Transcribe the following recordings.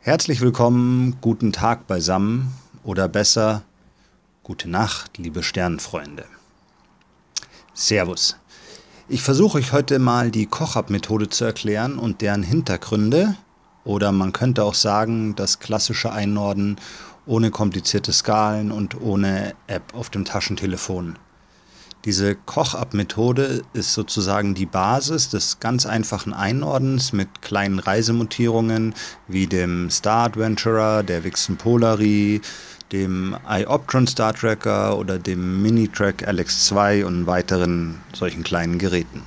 Herzlich willkommen, guten Tag beisammen oder besser, gute Nacht, liebe Sternenfreunde. Servus. Ich versuche euch heute mal die Koch-Up-Methode zu erklären und deren Hintergründe, oder man könnte auch sagen, das klassische Einordnen ohne komplizierte Skalen und ohne App auf dem Taschentelefon. Diese Koch-Up-Methode ist sozusagen die Basis des ganz einfachen Einordnens mit kleinen Reisemotierungen wie dem Star Adventurer, der Vixen Polari, dem iOptron Star Tracker oder dem Minitrack LX2 und weiteren solchen kleinen Geräten.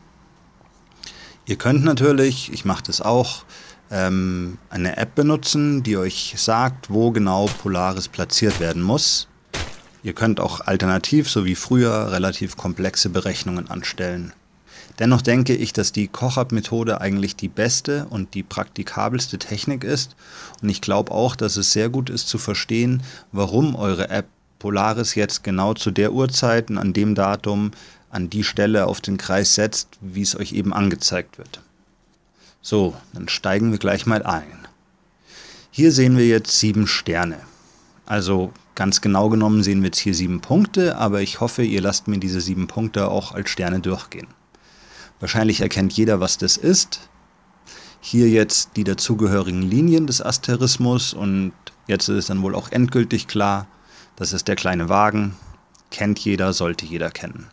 Ihr könnt natürlich, ich mache das auch, eine App benutzen, die euch sagt, wo genau Polaris platziert werden muss. Ihr könnt auch alternativ, so wie früher, relativ komplexe Berechnungen anstellen. Dennoch denke ich, dass die Koch-Up-Methode eigentlich die beste und die praktikabelste Technik ist. Und ich glaube auch, dass es sehr gut ist zu verstehen, warum eure App Polaris jetzt genau zu der Uhrzeit und an dem Datum an die Stelle auf den Kreis setzt, wie es euch eben angezeigt wird. So, dann steigen wir gleich mal ein. Hier sehen wir jetzt 7 Sterne. Also ganz genau genommen sehen wir jetzt hier 7 Punkte, aber ich hoffe, ihr lasst mir diese 7 Punkte auch als Sterne durchgehen. Wahrscheinlich erkennt jeder, was das ist. Hier jetzt die dazugehörigen Linien des Asterismus und jetzt ist es dann wohl auch endgültig klar, das ist der kleine Wagen. Kennt jeder, sollte jeder kennen.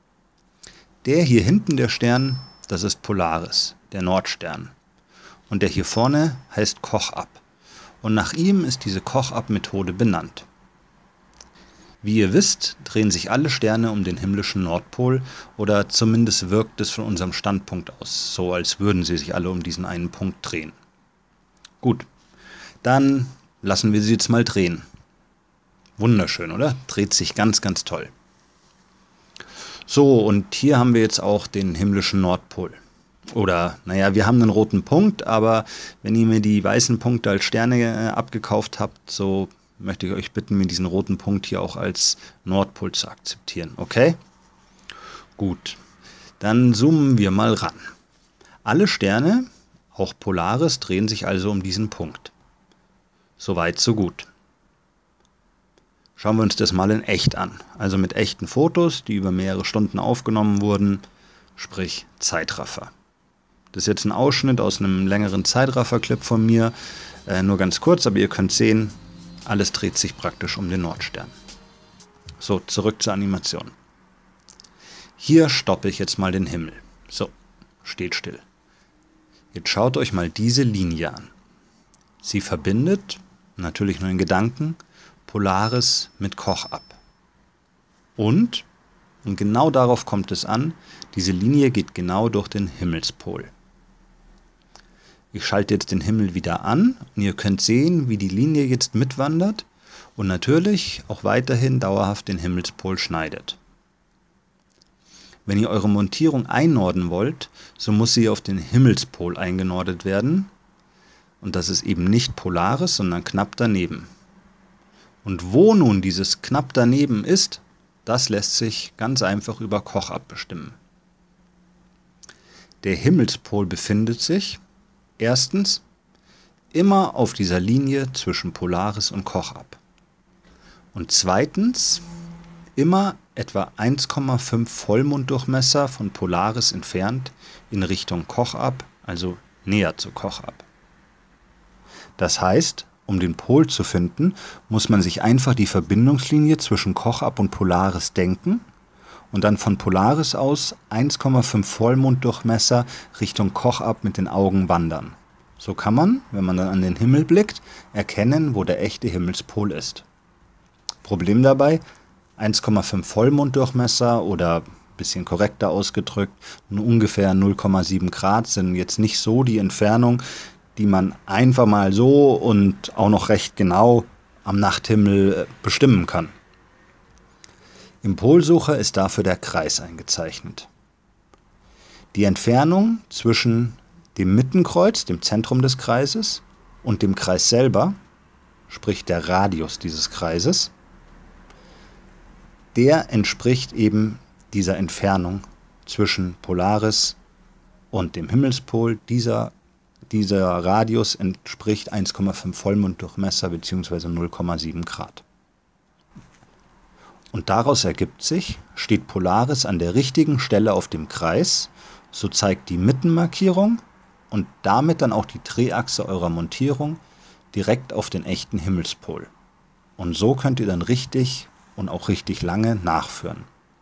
Der hier hinten, der Stern, das ist Polaris, der Nordstern. Und der hier vorne heißt Koch-Up. Und nach ihm ist diese Koch-Up-Methode benannt. Wie ihr wisst, drehen sich alle Sterne um den himmlischen Nordpol oder zumindest wirkt es von unserem Standpunkt aus, so als würden sie sich alle um diesen einen Punkt drehen. Gut, dann lassen wir sie jetzt mal drehen. Wunderschön, oder? Dreht sich ganz, ganz toll. So, und hier haben wir jetzt auch den himmlischen Nordpol. Oder, naja, wir haben einen roten Punkt, aber wenn ihr mir die weißen Punkte als Sterne abgekauft habt, so möchte ich euch bitten, mir diesen roten Punkt hier auch als Nordpol zu akzeptieren. Okay? Gut, dann zoomen wir mal ran. Alle Sterne, auch Polaris, drehen sich also um diesen Punkt. Soweit, so gut. Schauen wir uns das mal in echt an. Also mit echten Fotos, die über mehrere Stunden aufgenommen wurden, sprich Zeitraffer. Das ist jetzt ein Ausschnitt aus einem längeren Zeitraffer-Clip von mir, nur ganz kurz, aber ihr könnt sehen, alles dreht sich praktisch um den Nordstern. So, zurück zur Animation. Hier stoppe ich jetzt mal den Himmel. So, steht still. Jetzt schaut euch mal diese Linie an. Sie verbindet, natürlich nur in Gedanken, Polaris mit Koch-Up. Und genau darauf kommt es an, diese Linie geht genau durch den Himmelspol. Ich schalte jetzt den Himmel wieder an und ihr könnt sehen, wie die Linie jetzt mitwandert und natürlich auch weiterhin dauerhaft den Himmelspol schneidet. Wenn ihr eure Montierung einordnen wollt, so muss sie auf den Himmelspol eingenordet werden und das ist eben nicht Polaris, sondern knapp daneben. Und wo nun dieses knapp daneben ist, das lässt sich ganz einfach über Koch-Up bestimmen. Der Himmelspol befindet sich erstens immer auf dieser Linie zwischen Polaris und Koch-Up. Und zweitens immer etwa 1,5 Vollmonddurchmesser von Polaris entfernt in Richtung Koch-Up, also näher zu Koch-Up. Das heißt, um den Pol zu finden, muss man sich einfach die Verbindungslinie zwischen Koch-Up und Polaris denken und dann von Polaris aus 1,5 Vollmonddurchmesser Richtung Koch-Up mit den Augen wandern. So kann man, wenn man dann an den Himmel blickt, erkennen, wo der echte Himmelspol ist. Problem dabei, 1,5 Vollmonddurchmesser oder ein bisschen korrekter ausgedrückt, nur ungefähr 0,7 Grad sind jetzt nicht so die Entfernung, die man einfach mal so und auch noch recht genau am Nachthimmel bestimmen kann. Im Polsucher ist dafür der Kreis eingezeichnet. Die Entfernung zwischen dem Mittenkreuz, dem Zentrum des Kreises, und dem Kreis selber, sprich der Radius dieses Kreises, der entspricht eben dieser Entfernung zwischen Polaris und dem Himmelspol. Dieser Dieser Radius entspricht 1,5 Vollmonddurchmesser bzw. 0,7 Grad. Und daraus ergibt sich, steht Polaris an der richtigen Stelle auf dem Kreis, so zeigt die Mittenmarkierung und damit dann auch die Drehachse eurer Montierung direkt auf den echten Himmelspol. Und so könnt ihr dann richtig und auch richtig lange nachführen.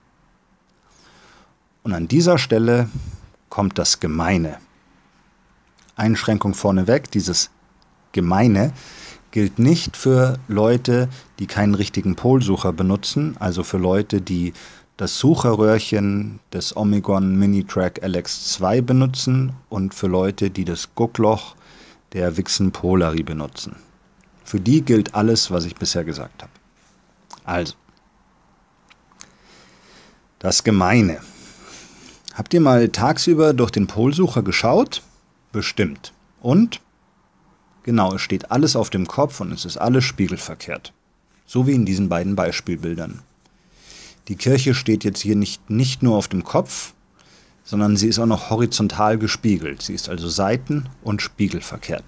Und an dieser Stelle kommt das Gemeine. Einschränkung vorneweg, dieses Gemeine gilt nicht für Leute, die keinen richtigen Polsucher benutzen, also für Leute, die das Sucherröhrchen des Omegon Minitrack LX2 benutzen und für Leute, die das Guckloch der Vixen Polari benutzen. Für die gilt alles, was ich bisher gesagt habe. Also, das Gemeine. Habt ihr mal tagsüber durch den Polsucher geschaut? Bestimmt. Und? Genau, es steht alles auf dem Kopf und es ist alles spiegelverkehrt. So wie in diesen beiden Beispielbildern. Die Kirche steht jetzt hier nicht nur auf dem Kopf, sondern sie ist auch noch horizontal gespiegelt. Sie ist also seiten- und spiegelverkehrt.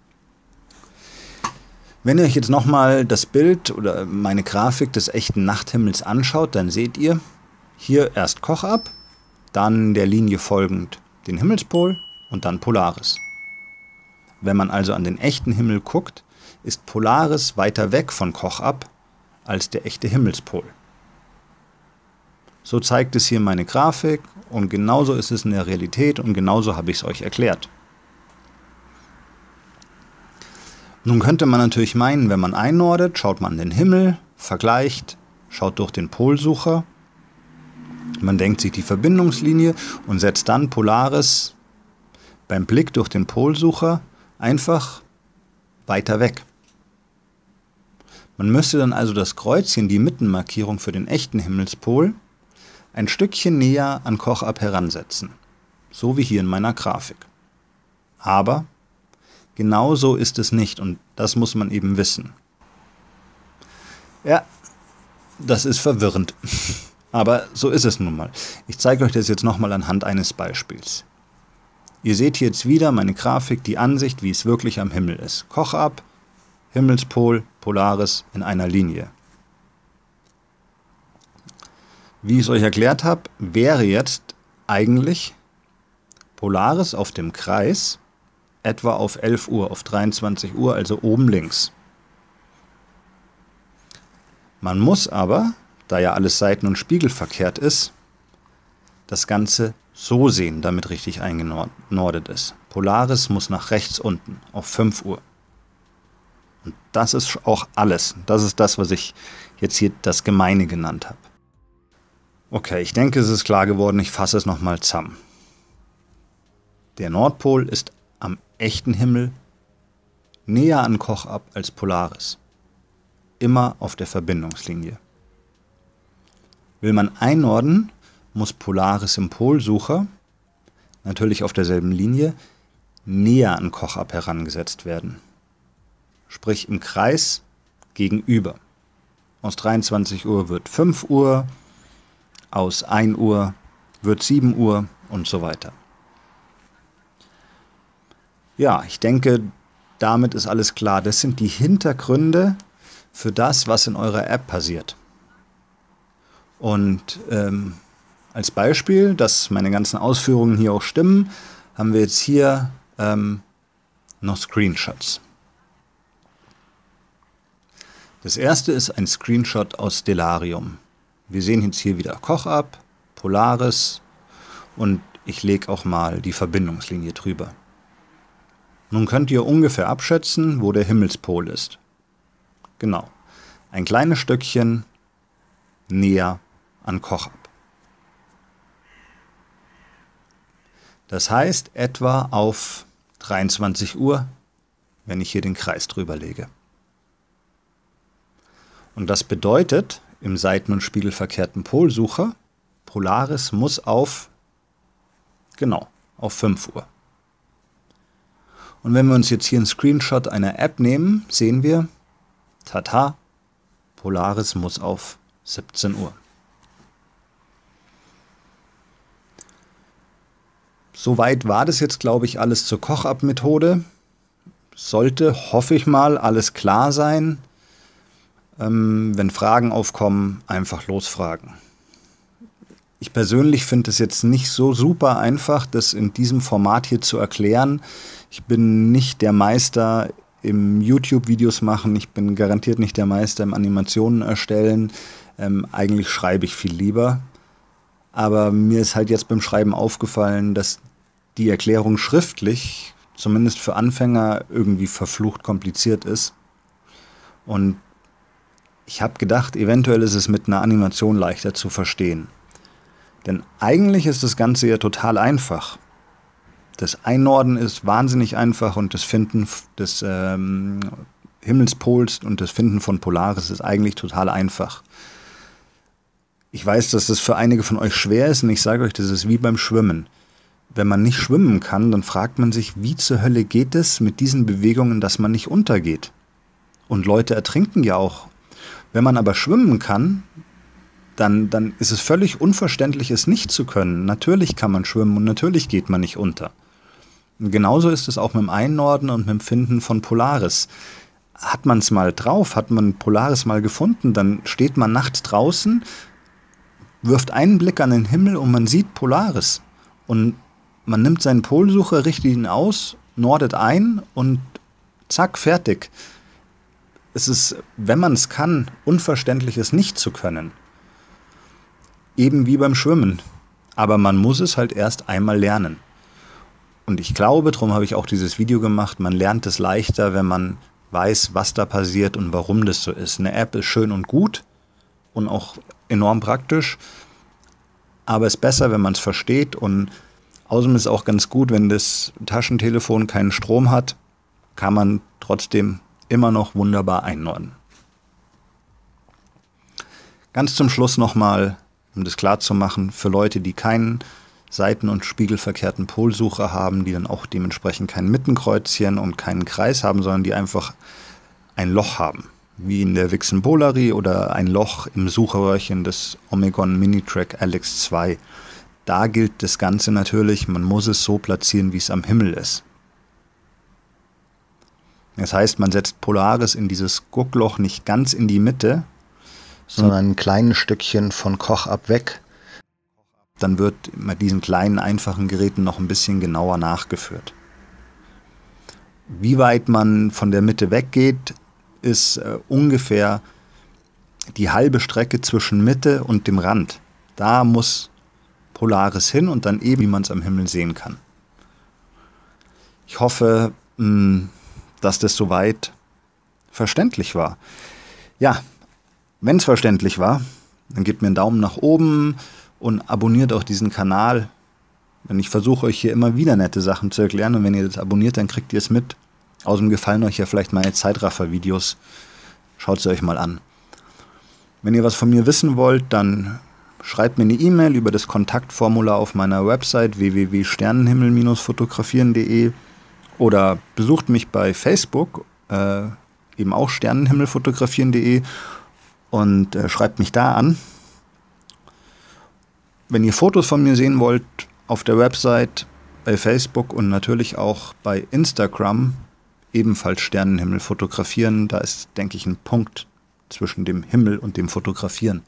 Wenn ihr euch jetzt nochmal das Bild oder meine Grafik des echten Nachthimmels anschaut, dann seht ihr hier erst Kochabend, dann der Linie folgend den Himmelspol und dann Polaris. Wenn man also an den echten Himmel guckt, ist Polaris weiter weg von Kochabend als der echte Himmelspol. So zeigt es hier meine Grafik und genauso ist es in der Realität und genauso habe ich es euch erklärt. Nun könnte man natürlich meinen, wenn man einnordet, schaut man an den Himmel, vergleicht, schaut durch den Polsucher, man denkt sich die Verbindungslinie und setzt dann Polaris beim Blick durch den Polsucher einfach weiter weg. Man müsste dann also das Kreuzchen, die Mittenmarkierung für den echten Himmelspol, ein Stückchen näher an Kochabend heransetzen. So wie hier in meiner Grafik. Aber genau so ist es nicht und das muss man eben wissen. Ja, das ist verwirrend. Aber so ist es nun mal. Ich zeige euch das jetzt nochmal anhand eines Beispiels. Ihr seht hier jetzt wieder meine Grafik, die Ansicht, wie es wirklich am Himmel ist. Kochabend, Himmelspol, Polaris in einer Linie. Wie ich es euch erklärt habe, wäre jetzt eigentlich Polaris auf dem Kreis etwa auf 11 Uhr, auf 23 Uhr, also oben links. Man muss aber, da ja alles seiten- und spiegelverkehrt ist, das Ganze so sehen, damit richtig eingenordet ist. Polaris muss nach rechts unten, auf 5 Uhr. Und das ist auch alles. Das ist das, was ich jetzt hier das Gemeine genannt habe. Okay, ich denke, es ist klar geworden, ich fasse es nochmal zusammen. Der Nordpol ist am echten Himmel näher an Kochabend als Polaris. Immer auf der Verbindungslinie. Will man einnorden, muss Polaris im Polsucher, natürlich auf derselben Linie, näher an Kochabend herangesetzt werden. Sprich im Kreis gegenüber. Aus 23 Uhr wird 5 Uhr, aus 1 Uhr wird 7 Uhr und so weiter. Ja, ich denke, damit ist alles klar. Das sind die Hintergründe für das, was in eurer App passiert. Und als Beispiel, dass meine ganzen Ausführungen hier auch stimmen, haben wir jetzt hier noch Screenshots. Das erste ist ein Screenshot aus Stellarium. Wir sehen jetzt hier wieder Kochabend, Polaris und ich lege auch mal die Verbindungslinie drüber. Nun könnt ihr ungefähr abschätzen, wo der Himmelspol ist. Genau, ein kleines Stückchen näher an Kochabend. Das heißt etwa auf 23 Uhr, wenn ich hier den Kreis drüber lege. Und das bedeutet, im seiten- und spiegelverkehrten Polsucher, Polaris muss auf 5 Uhr. Und wenn wir uns jetzt hier einen Screenshot einer App nehmen, sehen wir, tata, Polaris muss auf 17 Uhr. Soweit war das jetzt, glaube ich, alles zur Koch-Up-Methode. Sollte, hoffe ich mal, alles klar sein. Wenn Fragen aufkommen, einfach losfragen. Ich persönlich finde es jetzt nicht so super einfach, das in diesem Format hier zu erklären. Ich bin nicht der Meister im YouTube-Videos machen, ich bin garantiert nicht der Meister im Animationen erstellen. Eigentlich schreibe ich viel lieber. Aber mir ist halt jetzt beim Schreiben aufgefallen, dass die Erklärung schriftlich, zumindest für Anfänger, irgendwie verflucht kompliziert ist. Und ich habe gedacht, eventuell ist es mit einer Animation leichter zu verstehen. Denn eigentlich ist das Ganze ja total einfach. Das Einordnen ist wahnsinnig einfach und das Finden des Himmelspols und das Finden von Polaris ist eigentlich total einfach. Ich weiß, dass das für einige von euch schwer ist und ich sage euch, das ist wie beim Schwimmen. Wenn man nicht schwimmen kann, dann fragt man sich, wie zur Hölle geht es mit diesen Bewegungen, dass man nicht untergeht? Und Leute ertrinken ja auch. Wenn man aber schwimmen kann, dann ist es völlig unverständlich, es nicht zu können. Natürlich kann man schwimmen und natürlich geht man nicht unter. Und genauso ist es auch mit dem Einordnen und mit dem Finden von Polaris. Hat man es mal drauf, hat man Polaris mal gefunden, dann steht man nachts draußen, wirft einen Blick an den Himmel und man sieht Polaris. Und man nimmt seinen Polsucher, richtet ihn aus, nordet ein und zack, fertig. Es ist, wenn man es kann, unverständlich, es nicht zu können. Eben wie beim Schwimmen. Aber man muss es halt erst einmal lernen. Und ich glaube, darum habe ich auch dieses Video gemacht, man lernt es leichter, wenn man weiß, was da passiert und warum das so ist. Eine App ist schön und gut und auch enorm praktisch, aber es ist besser, wenn man es versteht und außerdem ist es auch ganz gut, wenn das Taschentelefon keinen Strom hat, kann man trotzdem immer noch wunderbar einordnen. Ganz zum Schluss nochmal, um das klar zu machen, für Leute, die keinen seiten- und spiegelverkehrten Polsucher haben, die dann auch dementsprechend kein Mittenkreuzchen und keinen Kreis haben, sondern die einfach ein Loch haben, wie in der Vixen Polari oder ein Loch im Suchröhrchen des Omegon Minitrack LX2. Da gilt das Ganze natürlich, man muss es so platzieren, wie es am Himmel ist. Das heißt, man setzt Polaris in dieses Guckloch nicht ganz in die Mitte, sondern ein kleines Stückchen von Koch-Up weg. Dann wird mit diesen kleinen, einfachen Geräten noch ein bisschen genauer nachgeführt. Wie weit man von der Mitte weggeht, ist ungefähr die halbe Strecke zwischen Mitte und dem Rand. Da muss Polaris hin und dann eben, wie man es am Himmel sehen kann. Ich hoffe, dass das soweit verständlich war. Ja, wenn es verständlich war, dann gebt mir einen Daumen nach oben und abonniert auch diesen Kanal. Denn ich versuche euch hier immer wieder nette Sachen zu erklären und wenn ihr das abonniert, dann kriegt ihr es mit. Außerdem gefallen euch ja vielleicht meine Zeitraffer-Videos. Schaut sie euch mal an. Wenn ihr was von mir wissen wollt, dann schreibt mir eine E-Mail über das Kontaktformular auf meiner Website www.sternenhimmel-fotografieren.de oder besucht mich bei Facebook, eben auch sternenhimmel-fotografieren.de und schreibt mich da an. Wenn ihr Fotos von mir sehen wollt, auf der Website, bei Facebook und natürlich auch bei Instagram, ebenfalls Sternenhimmel fotografieren. Da ist, denke ich, ein Punkt zwischen dem Himmel und dem Fotografieren.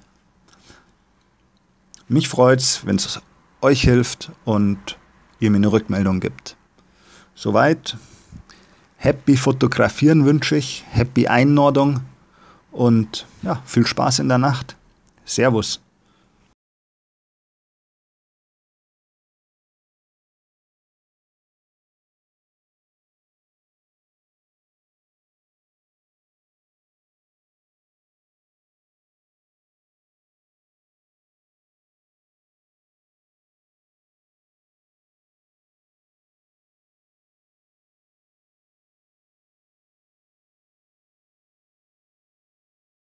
Mich freut's, wenn es euch hilft und ihr mir eine Rückmeldung gibt. Soweit. Happy Fotografieren wünsche ich, happy Einordnung und ja, viel Spaß in der Nacht. Servus.